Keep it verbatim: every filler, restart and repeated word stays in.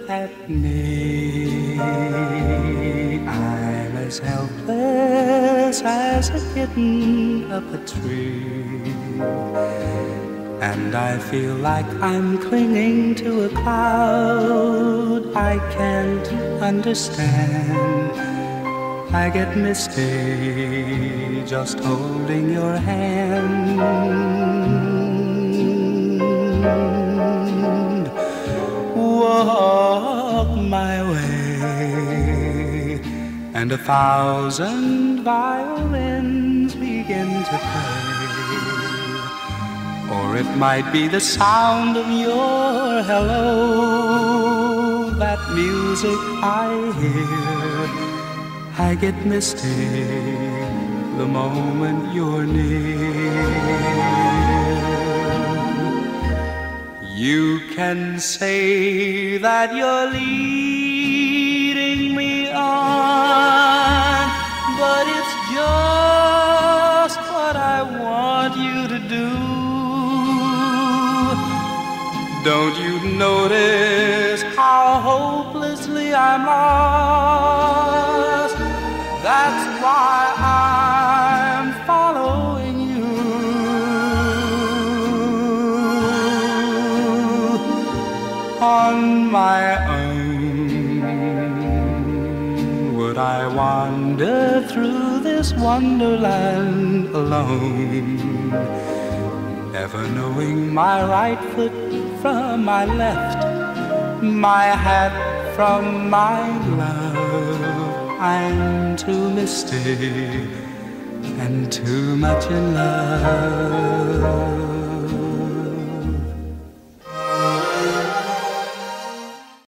at me, I'm as helpless as a kitten up a tree, and I feel like I'm clinging to a cloud I can't understand. I get misty just holding your hand. Walk my way, and a thousand violins begin to play. Or it might be the sound of your hello, that music I hear. I get misty the moment you're near. You can say that you're leading me on, but it's just what I want you to do. Don't you notice how hopelessly I'm lost? That's why I'm following you. On my own, would I wander through this wonderland alone, never knowing my right foot from my left, my hat from my glove? I'm too misty and too much in love.